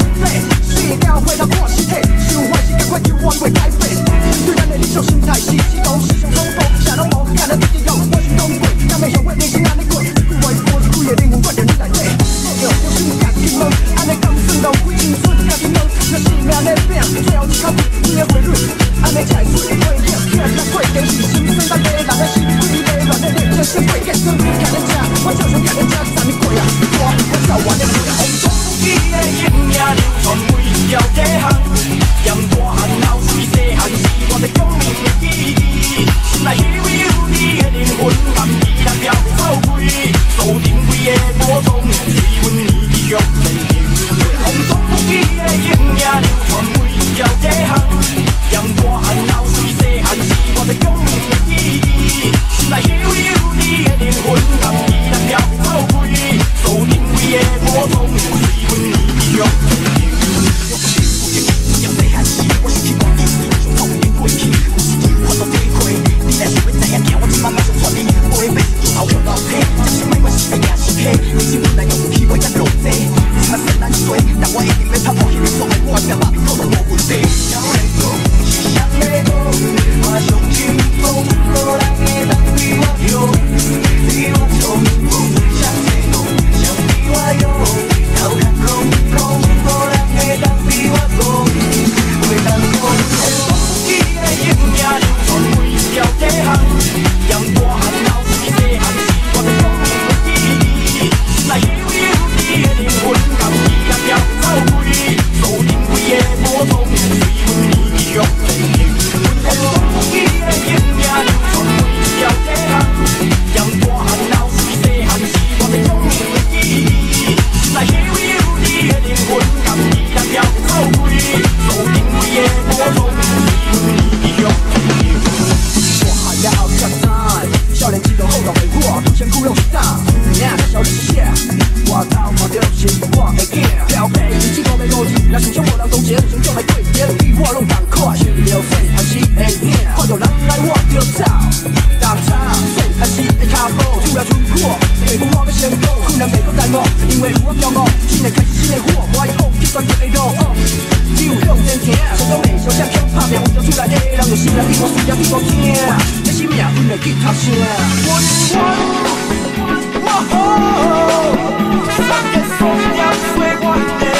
体，死了回头看尸体，想坏是赶快求换过改变。对咱的理想心态是激动，思想冲动，啥拢无，干了直直用，我是讲过，咱要向我人生安尼过，一句话一句一句的灵魂灌入你内底。做着小心家己问，安尼敢算浪费青春？家己问，若生命在拼，最后一口气你的回蕊，安尼才会出回应。听咱过电视，心生咱的人的心鬼的乱的人，这先过结束，看人家，我照常看人家3年过呀，我走完了。红中记的影影流传每条街巷，嫌大汉老水细汉是我的革命的记忆，心内悠悠你的灵魂，含义咱了袂走开，注定规个魔宗，随阮年纪续前行。红中记的影影流传每条街巷，嫌大汉老水细汉是我的革命的记忆，心内悠悠你的灵魂，含义咱了袂走开，注定规个魔宗，随阮年纪续前行。我是去光景，从童年过去，有时看到地亏，你若想要知影，行我一慢慢上传你，我的背就头跳楼梯，暂时莫管是谁也是客，人生本来用有气，袂才落地，你嘛生难衰，但我一定要拍破迄个错的我命，把面靠到无问题。想要讲是谁要讲，我上轻松，无人会当比我强，比我冲锋，谁在讲，谁比我勇，头壳空空，无人会当比我强。袂当讲，记的影影流传每条街巷，嫌大汉老水细汉是我的革命的记忆，心内悠悠你的灵魂，含义咱了袂走开，注定规个魔宗，随阮年纪续前行。记的影影流传每条街巷，嫌大汉老水细汉是我的革命的记忆，心内悠悠你的灵魂，含义咱了袂走开，注定规个魔宗，随阮年纪续前行。我还要较早，少年时代好动的我，土生苦用是打，命较小你是啥？我头看着是我的囝，漂泊日子过袂无钱，若想想无人同情，想将来过节，你我拢同款，想着细汉时的囝，看着人来我着走，踏叉细汉时的脚步，厝内存款，袂讲我要成功，困难袂搁耽误，因为有我骄傲，新的开始新的火，我要放弃选择的路。只有向前行，想讲的小只强打拼，为着厝内的人就心内比我输也比我惊，这是命运的吉他声。我好，三个双眼随我的。